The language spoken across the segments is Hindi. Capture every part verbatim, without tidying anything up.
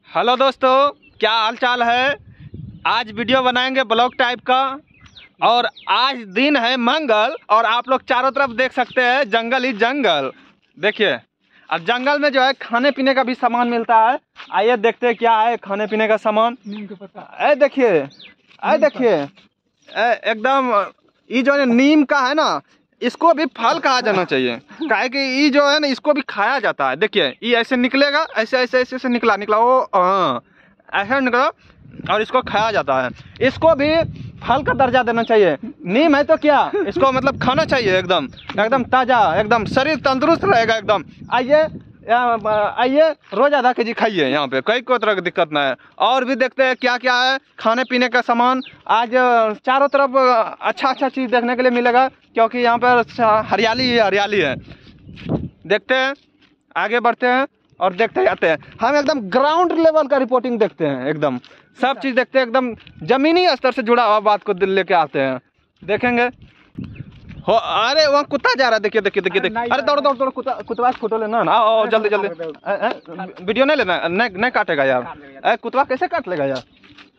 हेलो दोस्तों, क्या हाल चाल है। आज वीडियो बनाएंगे ब्लॉग टाइप का। और आज दिन है मंगल और आप लोग चारों तरफ देख सकते हैं जंगल ही जंगल। देखिए, और जंगल में जो है खाने पीने का भी सामान मिलता है। आइए देखते हैं क्या है खाने पीने का सामान। ए देखिए, ए देखिए, एकदम ये जो है नीम का है ना, इसको भी फल कहा जाना चाहिए। काहे कि ये जो है ना, इसको भी खाया जाता है। देखिए, ये ऐसे निकलेगा, ऐसे ऐसे ऐसे ऐसे निकला निकला वो हाँ ऐसे निकला और इसको खाया जाता है। इसको भी फल का दर्जा देना चाहिए। नीम है तो क्या, इसको मतलब खाना चाहिए। एकदम एकदम ताज़ा, एकदम शरीर तंदुरुस्त रहेगा एकदम। आइए आइए, रोज आधा के जी खाइए, यहाँ पे कोई कोई तरह की दिक्कत नहीं है। और भी देखते हैं क्या क्या है खाने पीने का सामान। आज चारों तरफ अच्छा अच्छा चीज़ देखने के लिए मिलेगा, क्योंकि यहाँ पर हरियाली ही हरियाली है। देखते हैं, आगे बढ़ते हैं और देखते जाते हैं। हम एकदम ग्राउंड लेवल का रिपोर्टिंग देखते हैं, एकदम सब चीज़ देखते हैं, एकदम ज़मीनी स्तर से जुड़ा हुआ बात को दिल लेके आते हैं। देखेंगे हो, अरे वहाँ कुत्ता जा रहा है। देखिए देखिए देखिए देखिए, अरे दौड़ दौड़ दौड़, कुत्ता कुत्ता फोटो लेना ना। आओ जल्दी जल्दी, वीडियो नहीं लेना, नहीं नहीं काटेगा यार। अरे कुत्ता कैसे काट लेगा यार।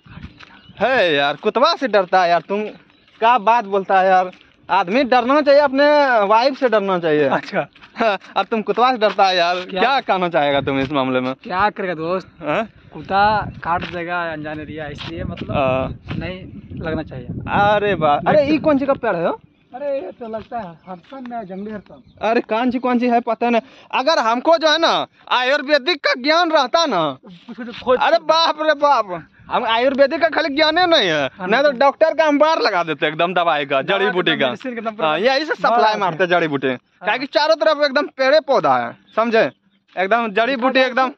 है यार, कुत्ता से डरता है यार। तुम क्या बात बोलता है यार। आदमी डरना चाहिए, अपने वाइफ से डरना चाहिए। अच्छा, अब तुम कुत्ता से डरता है यार। क्या, क्या कहना चाहेगा तुम इस मामले में। क्या करेगा दोस्त, कुत्ता काट देगा अनजाने दिया, इसलिए मतलब आ, नहीं लगना चाहिए। अरे वाह, अरे ये कौन सी का पेड़ है। अरे ये तो लगता है हरसन में, जंगली हरसन। अरे कौन सी कौन सी है पता नहीं। अगर हमको जो है ना आयुर्वेदिक का ज्ञान रहता ना, अरे बाप रे बाप, हम आयुर्वेदिक का खाली ज्ञान ही नहीं है, नहीं तो डॉक्टर का हम बार लगा देते एकदम दवाई का, जड़ी बूटी का। यही से सप्लाई मारते जड़ी बूटी, क्या चारों तरफ एकदम पेड़े पौधा है, समझे, एकदम जड़ी बूटी एकदम।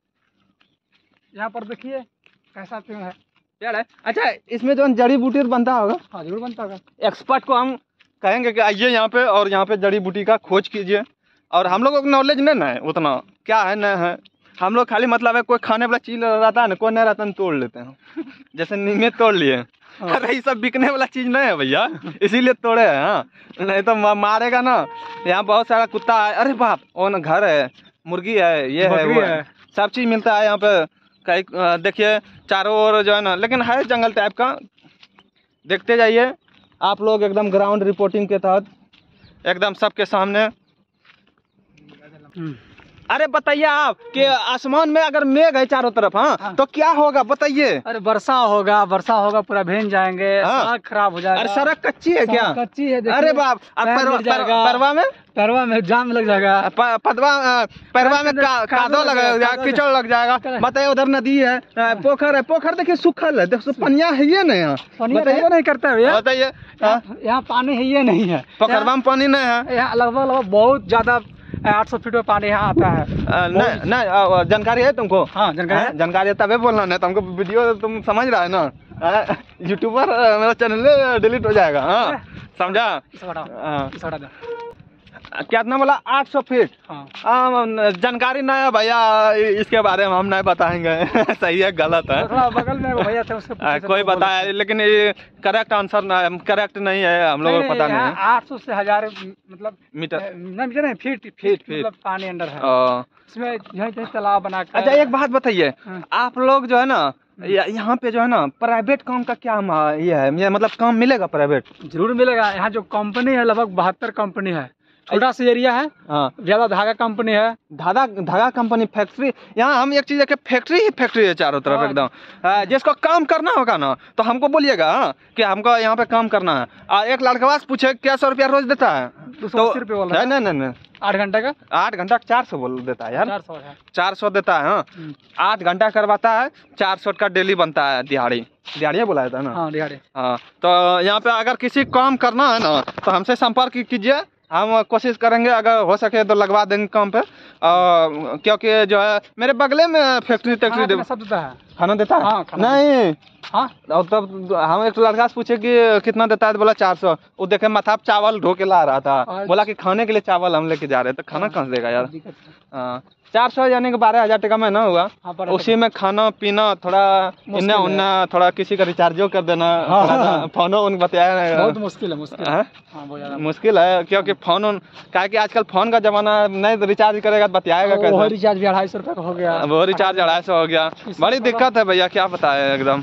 यहाँ पर देखिए कैसा पेड़ है, पेड़ है। अच्छा, इसमें जो जड़ी बूटी बनता होगा। हाँ जरूर बनता होगा। एक्सपर्ट को हम कहेंगे कि आइए यहाँ पे और यहाँ पे जड़ी बूटी का खोज कीजिए। और हम लोगों को नॉलेज नहीं ना है उतना, क्या है नहीं है। हम लोग खाली मतलब है कोई खाने वाला चीज रहता है ना, कोई नहीं रहता है तोड़ लेते हैं। जैसे नीमे तोड़ लिए। अरे ये सब बिकने वाला चीज नहीं है भैया, इसीलिए तोड़े हैं। हाँ, नहीं तो मारेगा ना। यहाँ बहुत सारा कुत्ता है। अरे बाप, वो ना घर है, मुर्गी है, ये है वो है, सब चीज मिलता है यहाँ पे। कहीं देखिए चारों ओर जो है ना, लेकिन है जंगल टाइप का। देखते जाइए आप लोग, एकदम ग्राउंड रिपोर्टिंग के तहत एकदम सबके सामने। अरे बताइए आप कि आसमान में अगर मेघ है चारों तरफ, हाँ, हाँ। तो क्या होगा बताइए। अरे वर्षा होगा, वर्षा होगा, पूरा भीग जाएंगे। हाँ। सड़क खराब हो जाएगा। अरे सड़क कच्ची है क्या। कच्ची है। अरे बाप, परवा में परवा में जाम लग जाएगा। पदवा परवा में कादो लग जाएगा, कीचड़ लग जाएगा। बताइए, उधर नदी है, पोखर है, पोखर देखिए सूखल है, देखो पनिया है ये नहीं है। बताइए नहीं करता है, बताइए यहाँ पानी है ये नहीं है, पोखरवा में पानी नहीं है। यहाँ लगभग लगभग बहुत ज्यादा आठ सौ फीट में पानी यहाँ आता है। नहीं नहीं, जानकारी है तुमको। हाँ जानकारी, जानकारी है तभी बोलना, नहीं तुमको वीडियो तुम समझ रहा है ना। यूट्यूबर मेरा चैनल डिलीट हो जाएगा। हाँ समझा। कितना बोला, आठ सौ फीट। हाँ, जानकारी नहीं है भैया, इसके बारे में हम नहीं बताएंगे। सही है गलत है, बगल में भैया थे उससे कोई बताया, लेकिन ये करेक्ट आंसर करेक्ट नहीं है, हम लोगों को पता नहीं है। आठ सौ से हजार मतलब मीटर नहीं, फीट फीट मतलब पानी अंदर है इसमें, यहीं तालाब बना कर। अच्छा एक बात बताइए, आप लोग जो है ना यहाँ पे जो है ना प्राइवेट काम का क्या ये है, ये मतलब काम मिलेगा प्राइवेट। जरूर मिलेगा। यहाँ जो कंपनी है लगभग बहत्तर कंपनी है, छोटा सा एरिया है। हाँ, ज्यादा धागा कंपनी है, धागा धागा कंपनी फैक्ट्री। यहाँ हम एक चीज है कि फैक्ट्री ही फैक्ट्री है चारों तरफ। हाँ। एकदम जिसको काम करना होगा ना तो हमको बोलिएगा कि हमको यहाँ पे काम करना है। आ, एक लड़का से पूछे क्या सौ रुपया रोज देता है, तो रुपये नहीं नहीं नहीं, आठ घंटे का आठ घंटा चार सौ बोल देता है यार। चार सौ है, चार सौ देता है। हाँ, आठ घंटा करवाता है, चार सौ का डेली बनता है दिहाड़ी। दिहाड़ी बुलाया था ना। हाँ दिहाड़ी। हाँ, तो यहाँ पे अगर किसी काम करना है ना तो हमसे संपर्क कीजिए, हम कोशिश करेंगे अगर हो सके तो लगवा देंगे काम पे। क्योंकि जो है मेरे बगले में फैक्ट्री टैक्ट्री सब देता है, खाना देता है। हाँ, नहीं हाँ, तब हम एक लड़का से पूछे कि कितना देता है, तो बोला चार सौ। वो देखे माथा चावल ढो के ला रहा था, बोला कि खाने के लिए चावल हम लेके जा रहे हैं, तो खाना कहाँ से देगा यार। हाँ, चार सौ यानी कि बारह हजार टका महीना हुआ। हाँ, बारह उसी में खाना पीना थोड़ा इन्ना उन्ना थोड़ा किसी का रिचार्जो कर देना, हाँ, फोनो उन बताया बहुत मुश्किल है, मुश्किल है। हाँ, बहुत ज्यादा मुश्किल है, क्योंकि फोन उन क्या कि आजकल फोन का जमाना, नहीं रिचार्ज करेगा तो बतियाएगा वो कैसे। रिचार्ज भी अढ़ाई सौ रुपये का हो गया, वो रिचार्ज अढ़ाई सौ हो गया, बड़ी दिक्कत है भैया, क्या बताए एकदम।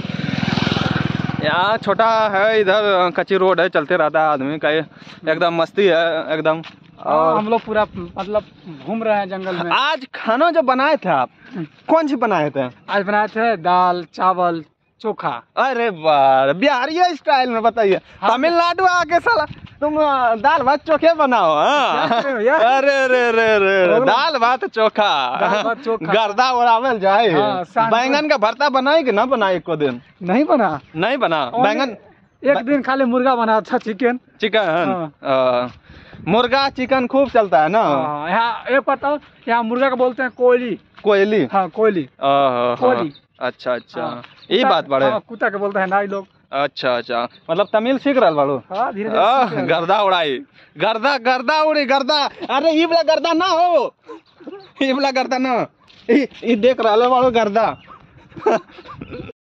यहाँ छोटा है, इधर कच्ची रोड है, चलते रहता है आदमी का, एकदम मस्ती है एकदम। और हम लोग पूरा मतलब घूम रहे हैं जंगल में। आज खाना जो बनाए थे आप, कौन सी बनाए थे? आज बनाए थे दाल चावल चोखा। अरे वाह, बिहारी स्टाइल में बताइए। हाँ, तमिलनाडु आके साला तुम दाल भात चोखे बनाओ। हाँ, अरे रे रे रे, दाल भात चोखा, गर्दा उड़ावल जाए। हाँ, बैंगन का भरता बनाए कि ना बनाए? को दिन नहीं बना, नहीं बना बैंगन। एक दिन खाली मुर्गा बना था, चिकन चिकन मुर्गा चिकन खूब चलता है ना यहाँ। एक बताओ, यहाँ मुर्गा का बोलते हैं कोयली। कोयली? हाँ, कोयली कोयली। अच्छा अच्छा, ये बात बड़े कुत्ता के बोलते हैं ना लोग। अच्छा अच्छा, मतलब तमिल सीख रहा बाड़ू? हाँ, धीरे धीरे। गर्दा उड़ाई, गर्दा गर्दा उड़ी गर्दा। अरे ई वाला गर्दा ना हो, ई वाला गर्दा ना, ई देख रहा बाड़ू गर्दा।